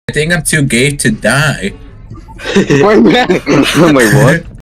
I think I'm too gay to die. Wait, what?